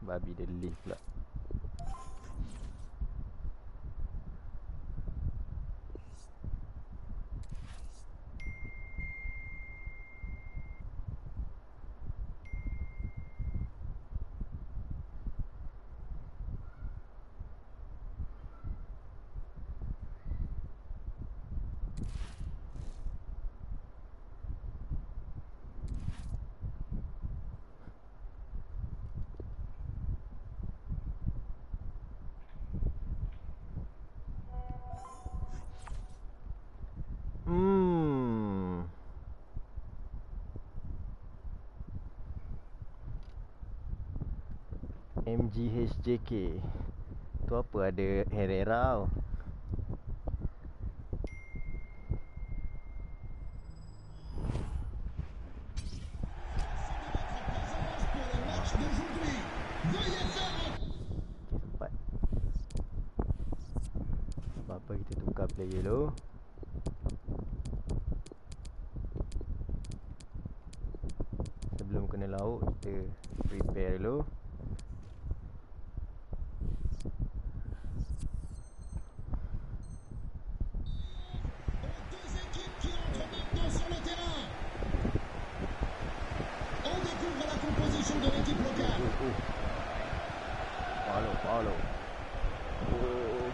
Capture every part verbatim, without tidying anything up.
Babi dia lift pula. Hmm. M G H J K. Tu apa, ada Herrera tau. Sempat. Sebab apa kita tukar player dulu. Sebelum kena lauk, kita prepare dulu. Follow, follow. Oh.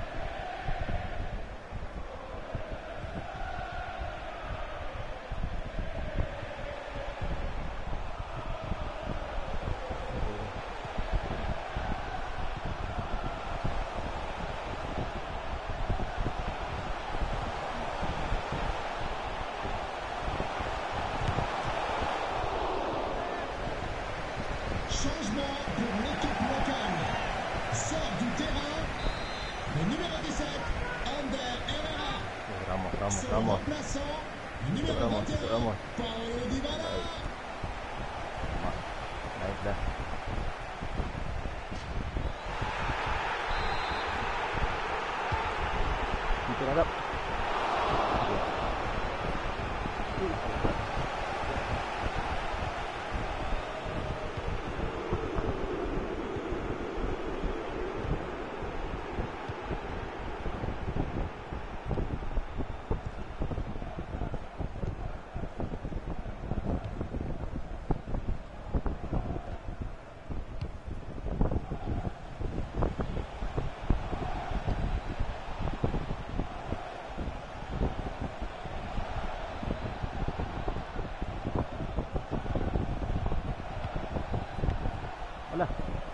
Changement pour l'équipe locale. Sort du terrain le numéro dix-sept, Ander Herrera. Oh, Ramos, Ramos, Son Ramos. remplaçant, le numéro Ramos, vingt et un, Ramos. Paulo Dybala. Naik dah. Kita harap. Alah.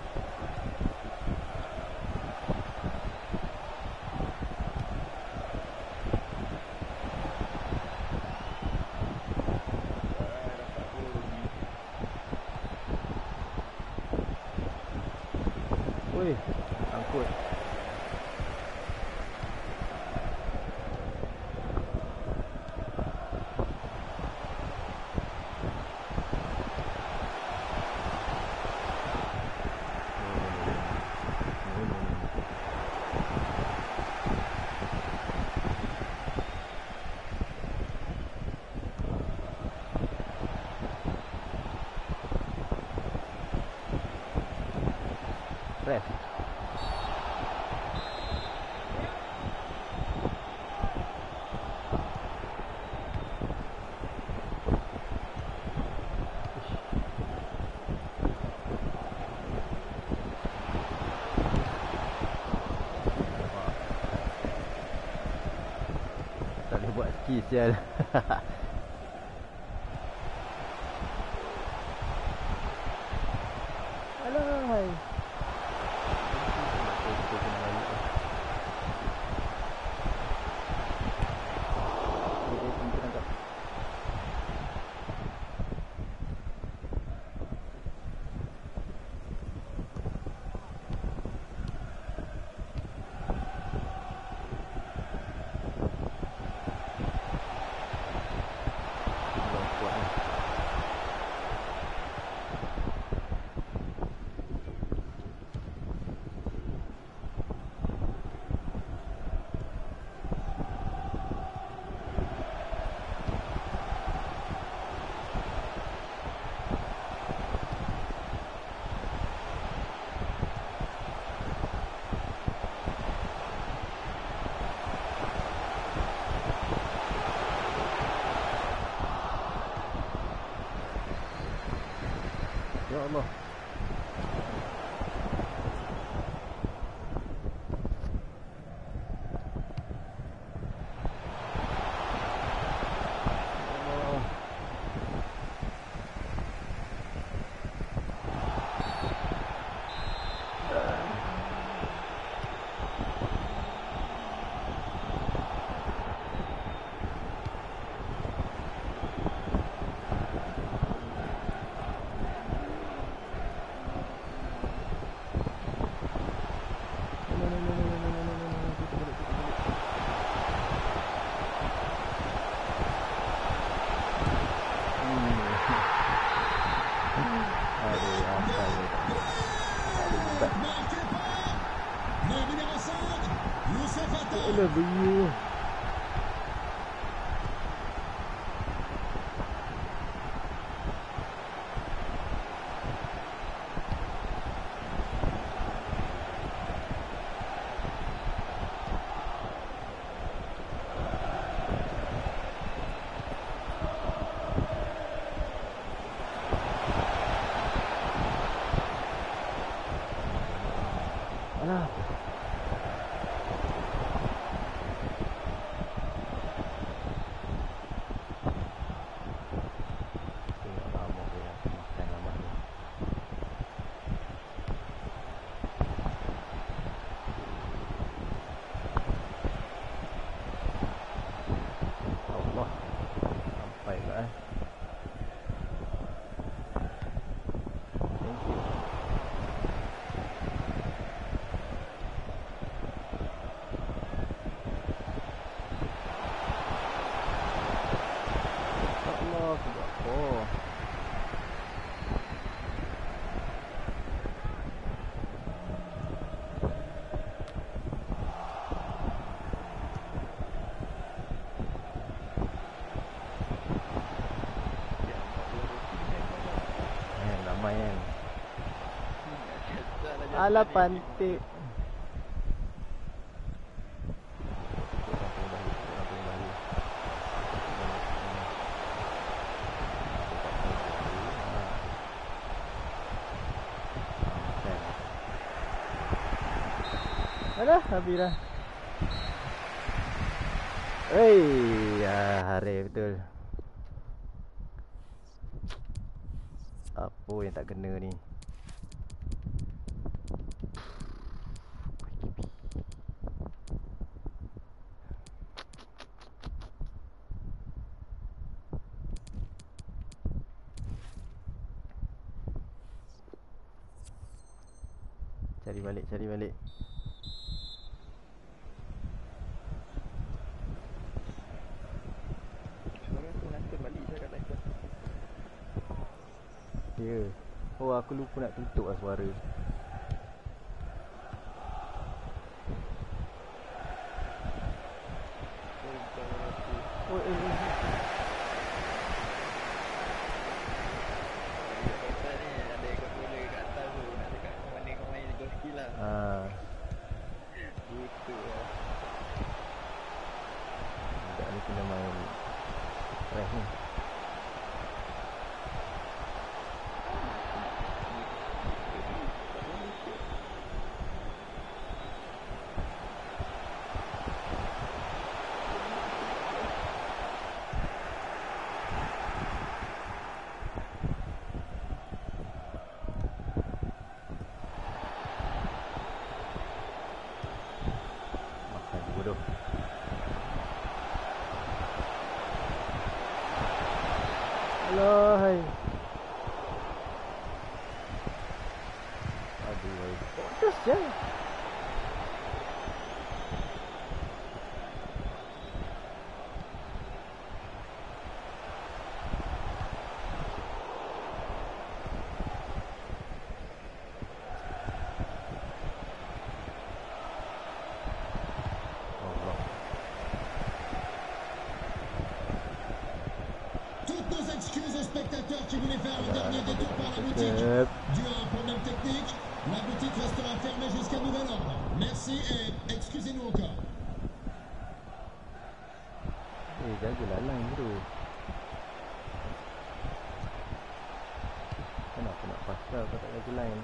Woi, angkut. Press. Tak boleh buat ski sial. Alah. Allah. Alah beyu. Alah. Alah pantik. Alah, habis dah. Hei, ya, hari betul. Apa yang tak kena ni? Cari balik, cari balik. Suara aku rasa balik saya kat live. Ya. Oh, aku lupa nak tutup lah suara. Oh, eh, eh. Ah. Gitu lah. Budak ni kena main fresh ni. Alah, hai. Aduh, hai. Terus je. Excuses aux spectateurs qui voulaient faire un dernier détour par la boutique. Dû à un problème technique, la boutique restera fermée jusqu'à nouvel ordre. Merci et excusez-nous encore. Eh, jagalah line tu. Kenapa nak pass kau, kau tak lagi line.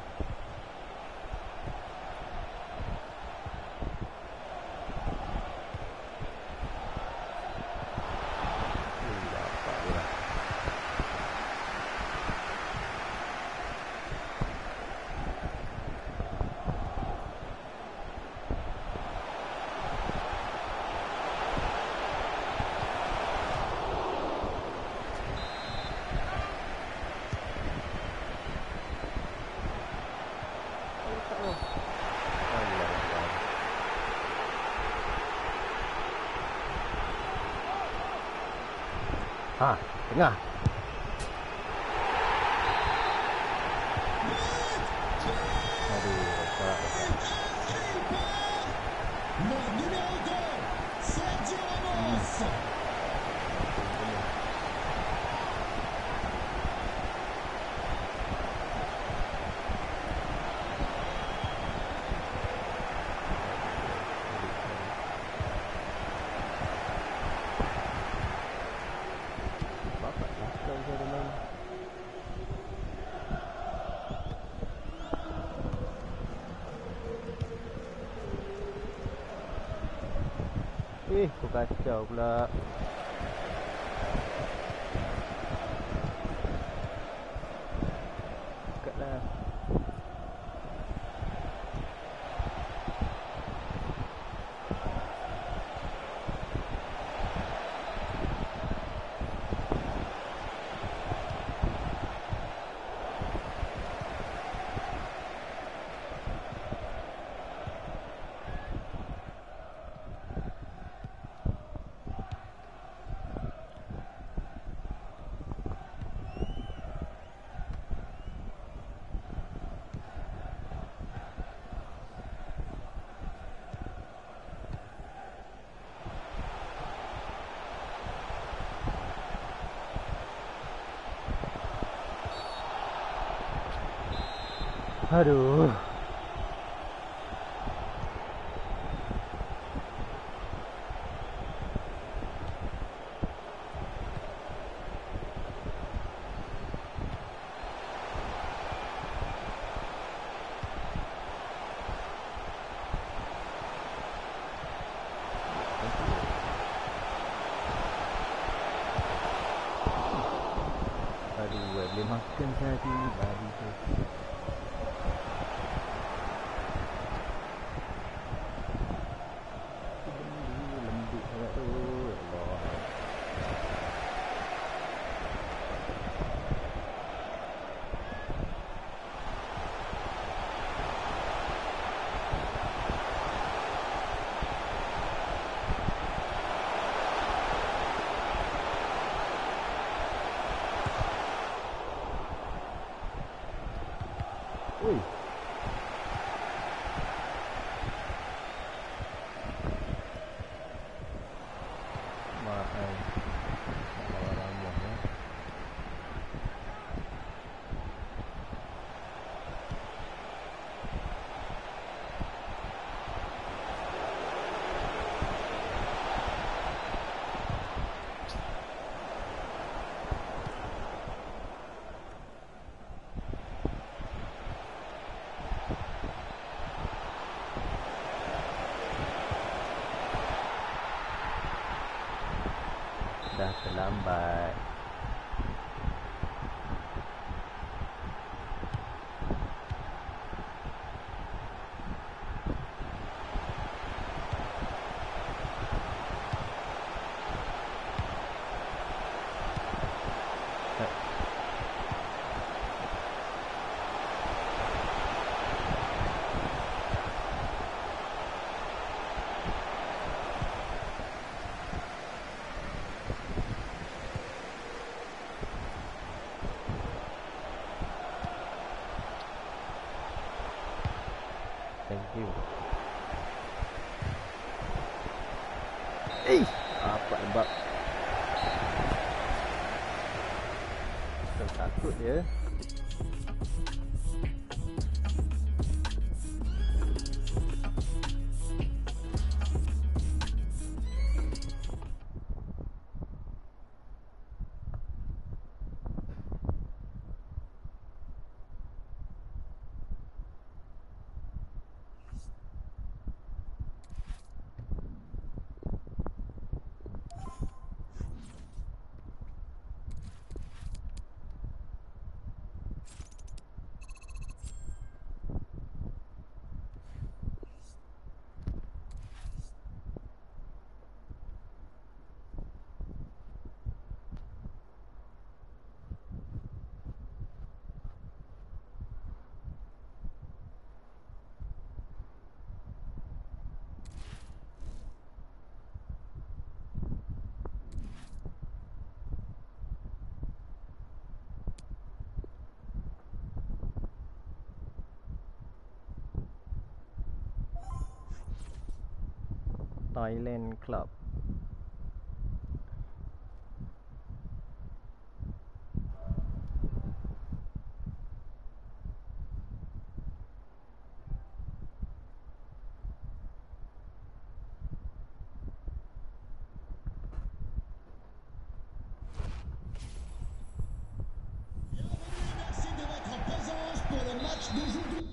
Ha, tengah. Aduh, tak. Le numéro deux, Sergio Ramos. Eh, kau kacau pula. Dekatlah. Aduh. Aduh, boleh makan tadi baru tu. Lembut sangat tu. Allah. Ui. Mahal. Lawan Ramos ya. Dah terlambat. Thank you. Eh, apa lembab. Takut dia. Island Club. Merci de votre présence pour le match d'aujourd'hui.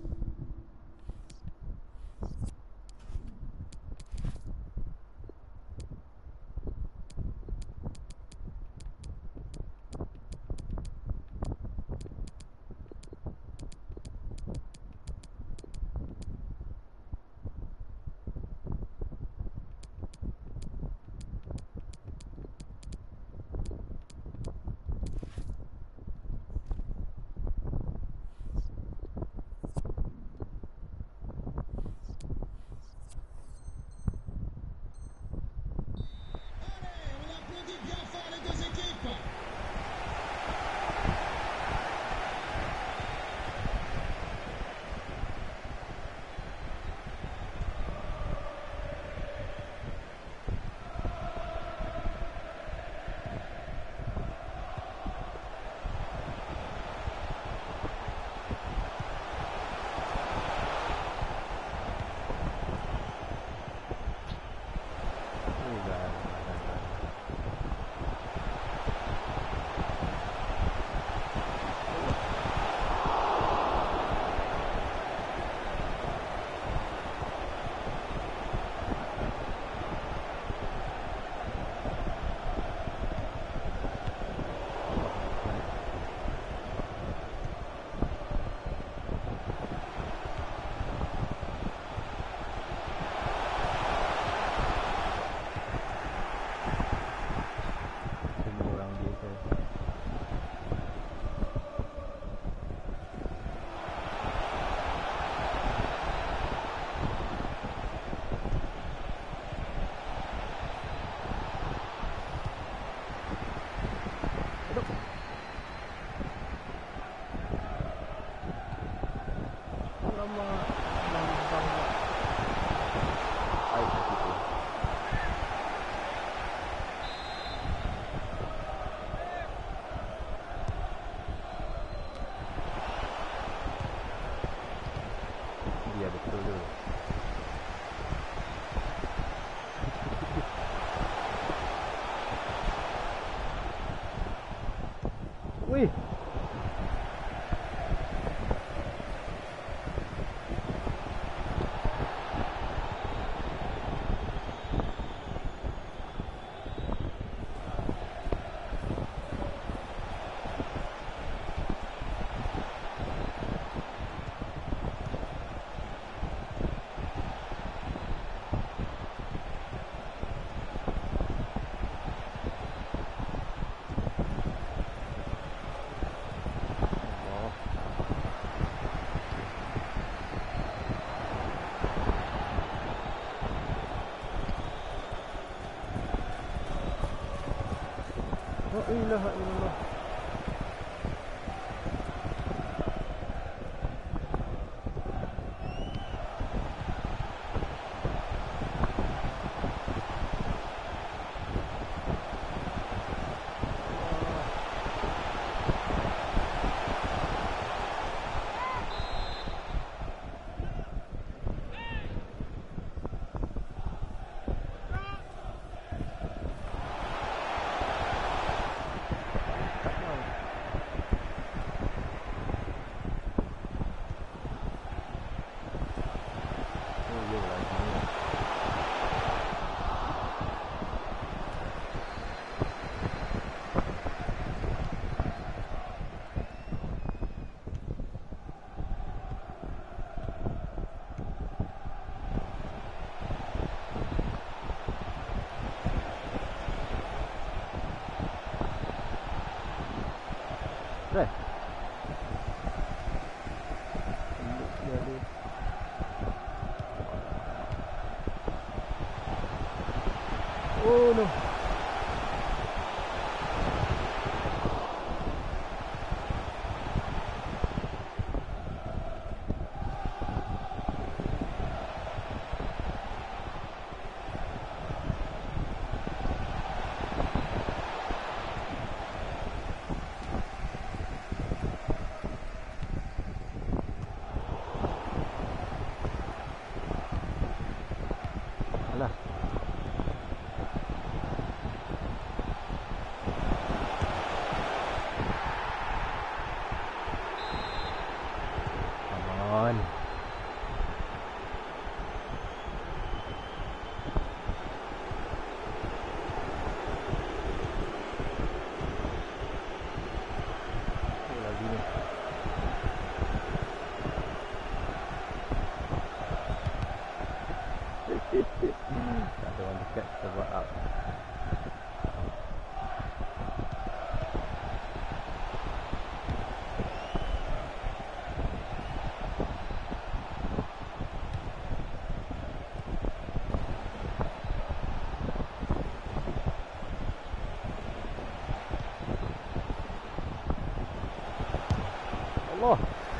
On applaudit bien fort les deux équipes. Semua orang biasa. Aduh. Alamak. Lambang. Ai, sakit tu. Dia betul tu. Wih. Allah. La ilaha illallah. Oh, iya lah sini. Dah. Dia ada. Oh no. Allah.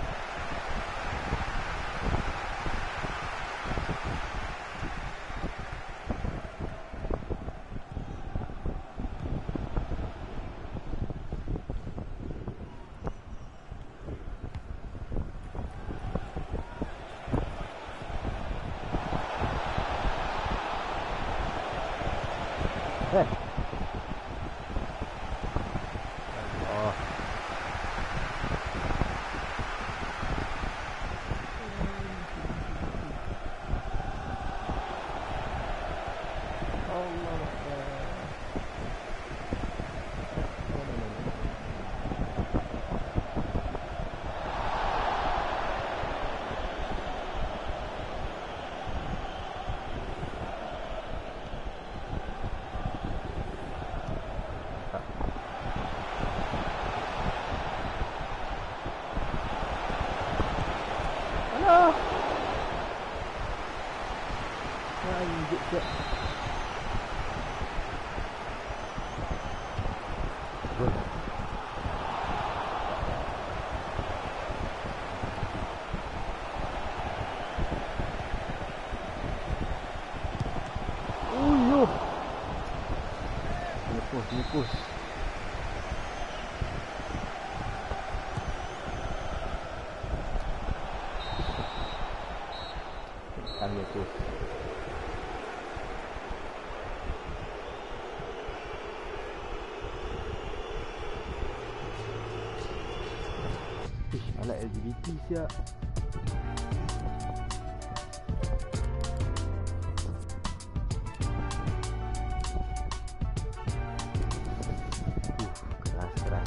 Eh. Allah. Alah. Anjir siap. Gol. Uyuh. Nipus, nipus. Ambil tu. Ish, alat L G B T siap. Uh, keras keras.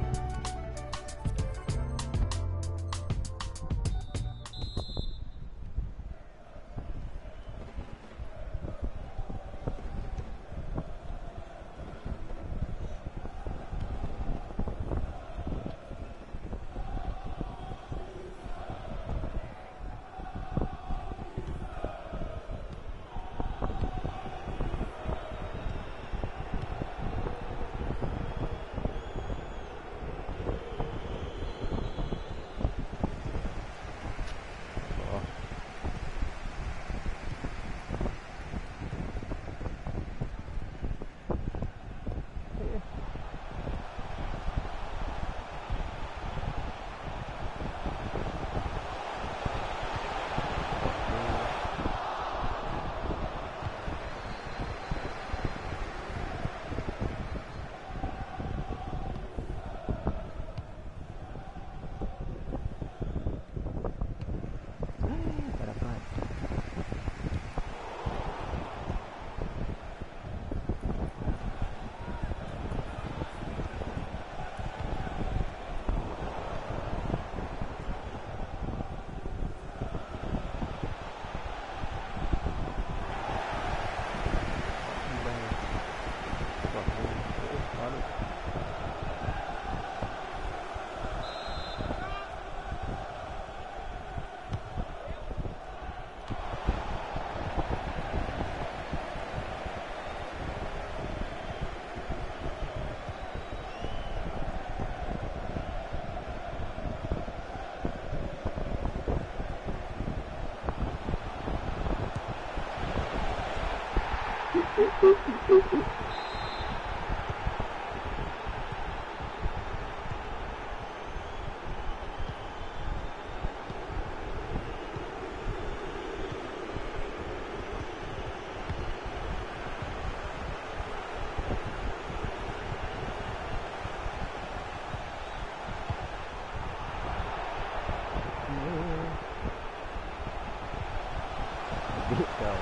Adik kau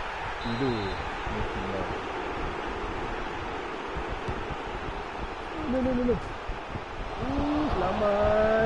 tidur. No, no, no, no. Uh, selamat.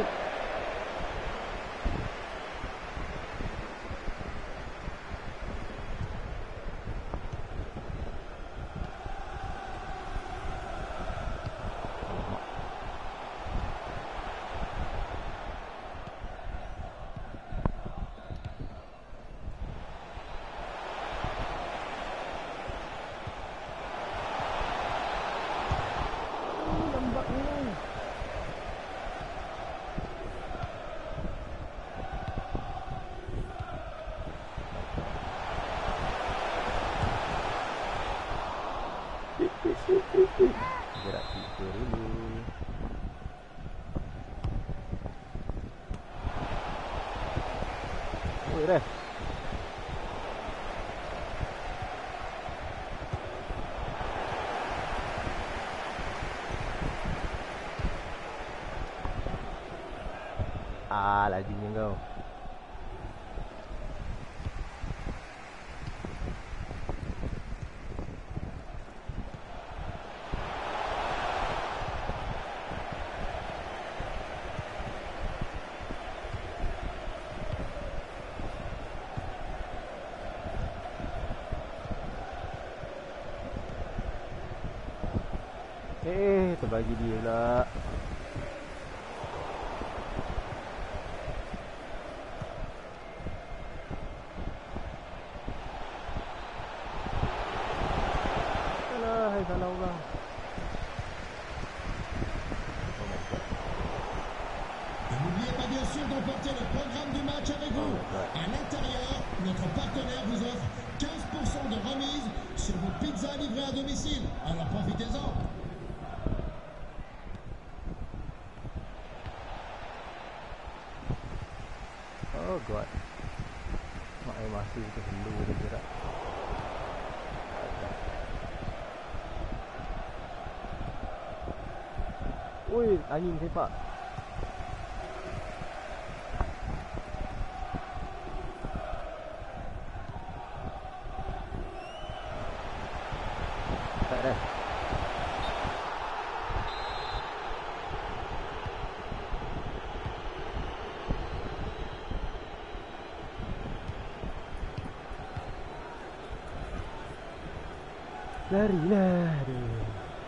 Ah, lajunya kau. Eh, terbagi dia pula. Salah, hai salah orang. Et n'oubliez pas bien sûr d'emporter le programme du match avec vous. À l'intérieur, notre partenaire vous offre quinze pour cent de remise sur vos pizzas livrées à domicile. Alors profitez-en. Oh god. Mak air masa tu hello dia gerak. Oi, angin sepak. Tak dah. Larilah dia.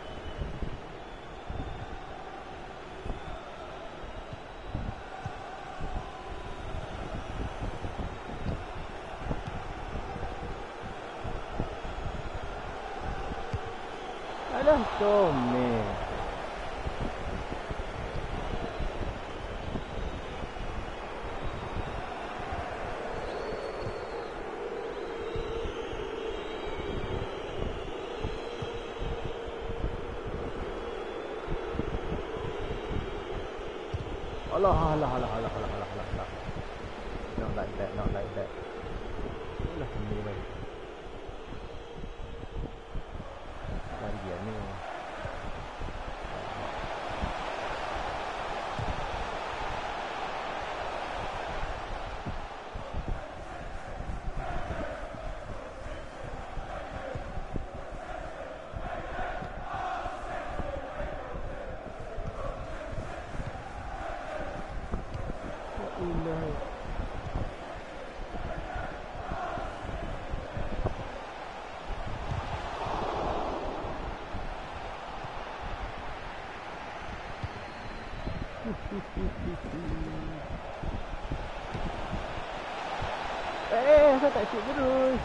Alah, comel. Allah, Allah, Allah, Allah, Allah, Allah, Allah, Allah. Not like that, not like that. Itulah ni baik. Lari dia ni. Ilah. Eh, saya tak shoot terus.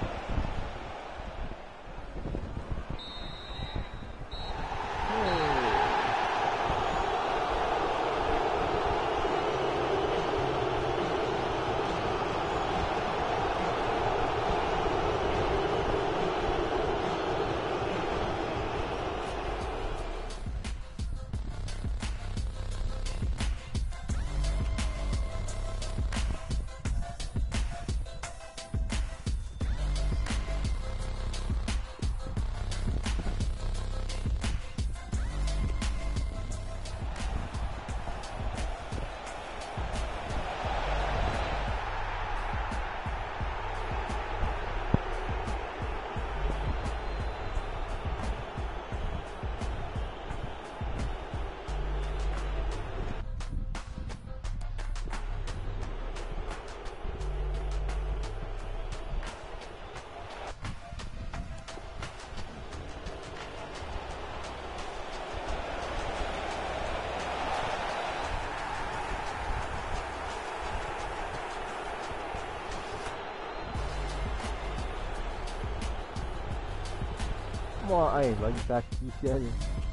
Mak ai bagi kaki sial.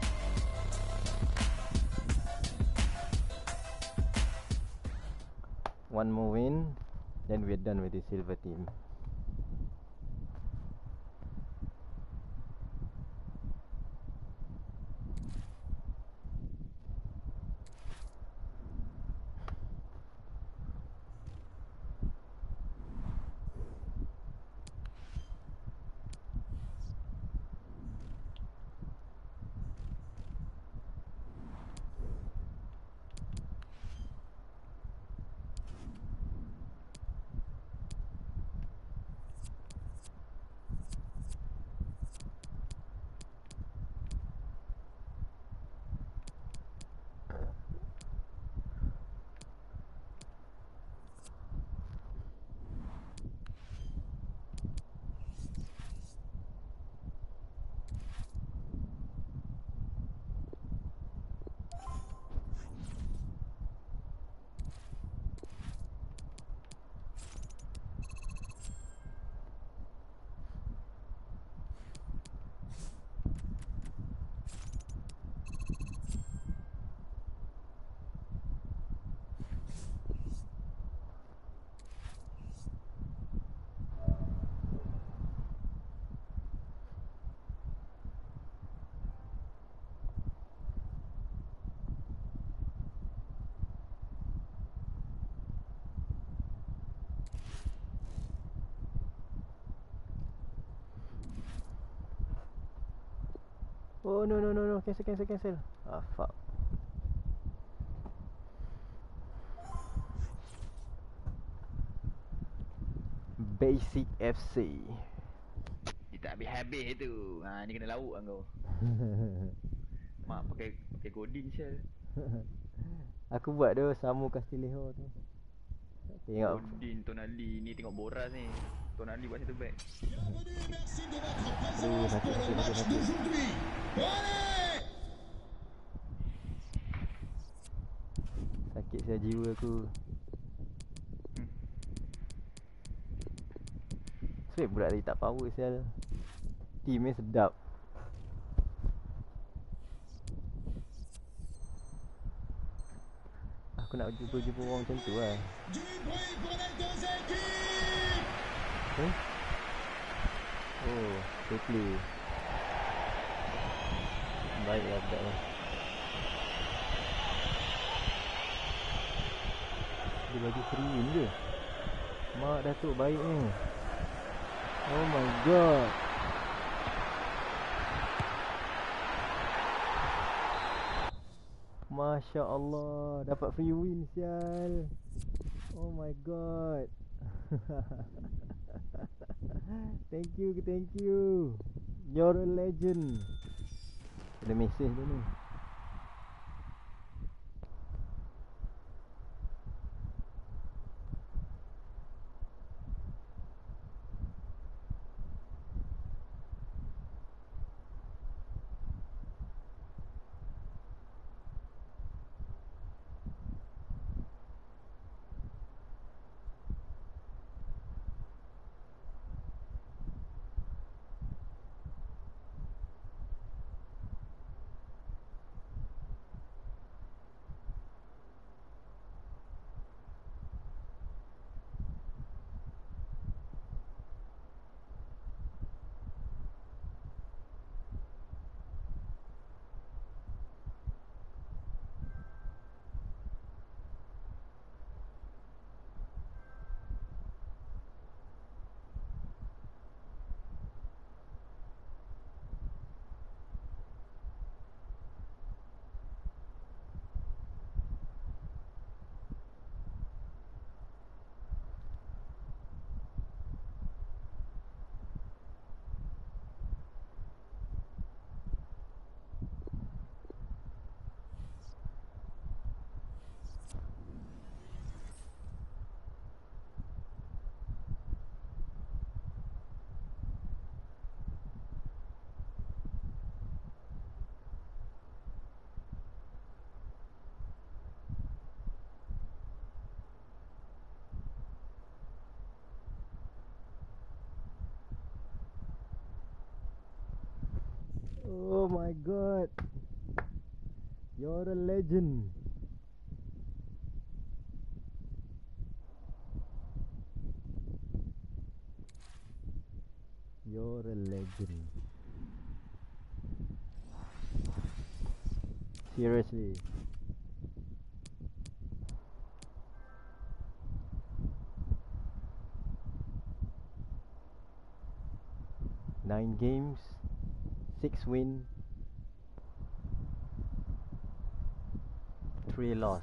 One more win, then we're done with the silver team. Oh no no no no, cancel cancel cancel. Ah fuck. Basic F C. Dia tak habis-habis tu. Ha, ni kena lauk kan kau. Mak pakai pakai godin Syal. Aku buat tu Samu Castillejo tu. Tengok. Godin, Tonali. Ni tengok Boras ni. Tonali buat satu back. Bienvenue et merci de votre Aduh, présence sakit, pour le sakit, match sakit. d'aujourd'hui. Allez! Sakit saya jiwa aku. Hmm. Sebab budak tadi tak power sial. Team ni sedap. Aku nak jumpa-jumpa orang macam tu lah. Du bruit pour les deux équipes. Eh? Oh, fair play. Baiklah budak lah. Dia bagi free win je. Mak Datuk baik ni. Oh my god. Masya Allah, dapat free win sial. Oh my god. Thank you, thank you. You're a legend. Ada mesej dia ni. Oh my god. You're a legend. You're a legend. Seriously. Nine games, six win, three loss.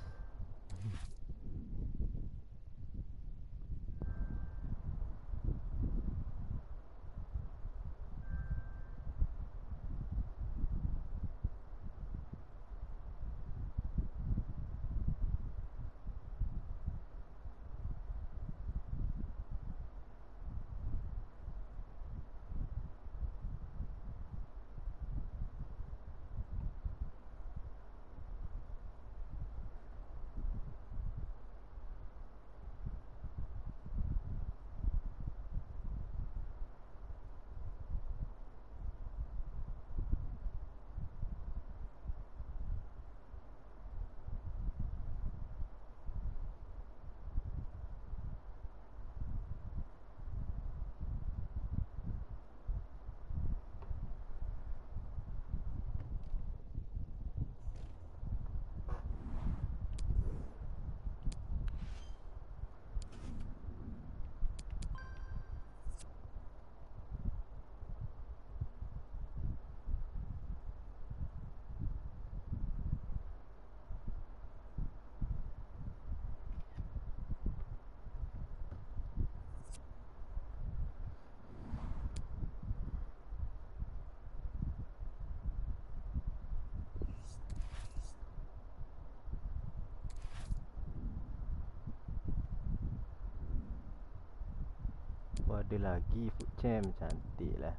ada lagi food champ, cantik lah.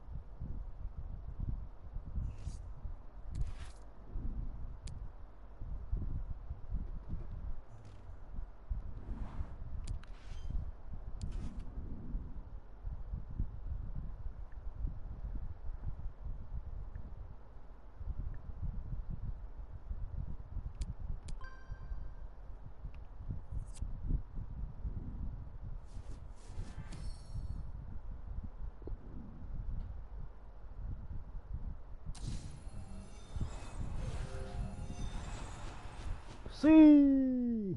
Si.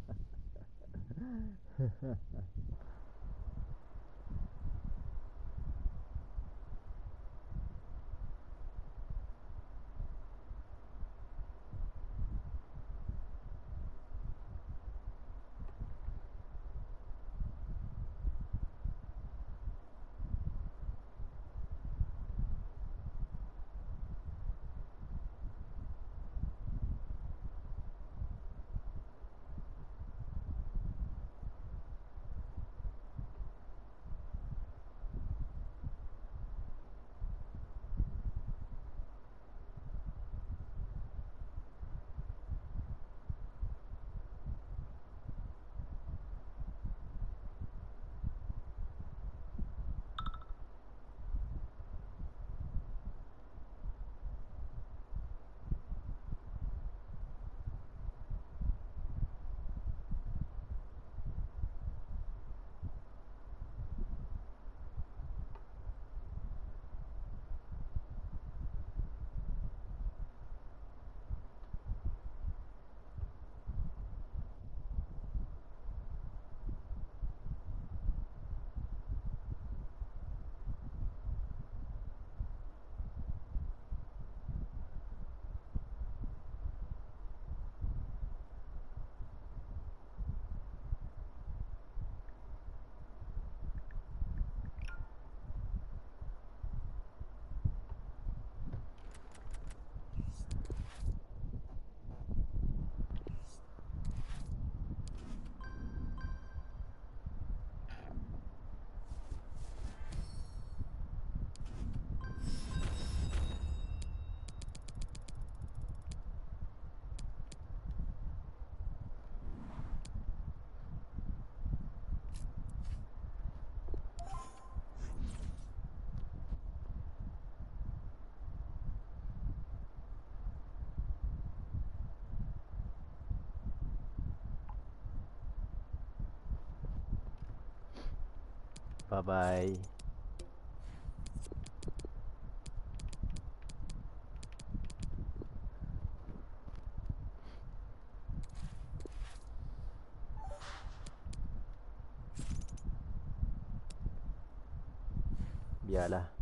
Bye bye. Biarlah.